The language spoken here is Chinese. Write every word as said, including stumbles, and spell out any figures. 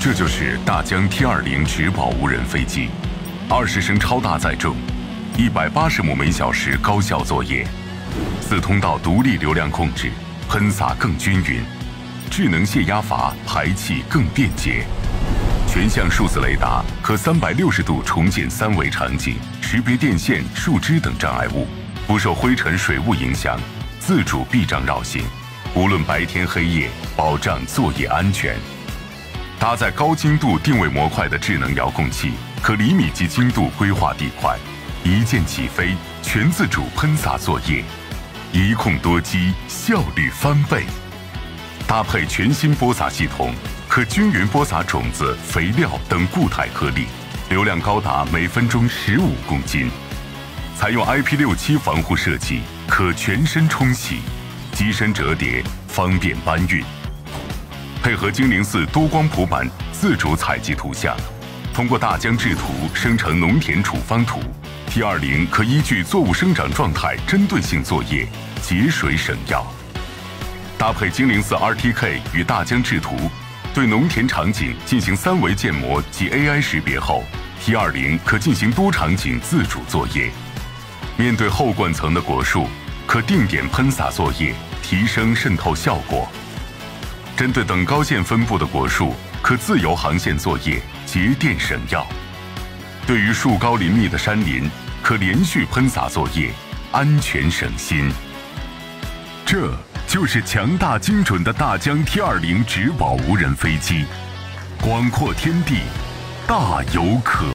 这就是大疆 T 二零直保无人飞机，二十升超大载重，一百八十姆每小时高效作业，四通道独立流量控制，喷洒更均匀，智能泄压阀排气更便捷，全向数字雷达可三百六十度重建三维场景，识别电线、树枝等障碍物，不受灰尘、水雾影响，自主避障绕行，无论白天黑夜，保障作业安全。搭载高精度定位模块的智能遥控器，可厘米级精度规划地块，一键起飞，全自主喷洒作业，一控多机，效率翻倍。搭配全新播撒系统，可均匀播撒种子、肥料等固态颗粒，流量高达每分钟十五公斤。采用 I P 六七 防护设计，可全身冲洗，机身折叠，方便搬运。配合精灵四多光谱版自主采集图像，通过大疆智图生成农田处方图。T 二零可依据作物生长状态针对性作业，节水省药。搭配精灵四 R T K 与大疆智图，对农田场景进行三维建模及 A I 识别后 ，T 二零可进行多场景自主作业。面对后冠层的果树，可定点喷洒作业，提升渗透效果。针对等高线分布的果树，可自由航线作业，节电省药。对于树高林密的山林，可连续喷洒作业，安全省心。这就是强大精准的大疆 T 二零直保无人飞机，广阔天地，大有可